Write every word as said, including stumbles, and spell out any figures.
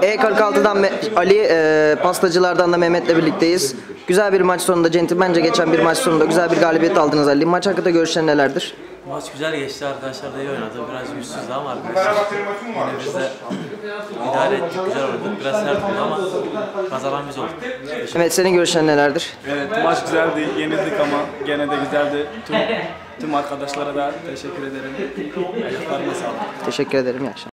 E kırk altıdan Ali, e, pastacılardan da Mehmet'le birlikteyiz. Güzel bir maç sonunda, centilmence geçen bir maç sonunda güzel bir galibiyet aldınız Ali. Maç hakkında görüşlerin nelerdir? Maç güzel geçti, arkadaşlar da iyi oynadı. Biraz güçsüzdü ama arkadaşlar yine biz de idare ettik, güzel oynadık. Biraz sert oldu ama kazanan biz olduk. Mehmet, senin görüşlerin nelerdir? Evet, maç güzeldi, yenildik ama gene de güzeldi. Tüm, tüm arkadaşlara da teşekkür ederim. Ayaklarına sağlık. Teşekkür ederim. İyi akşamlar.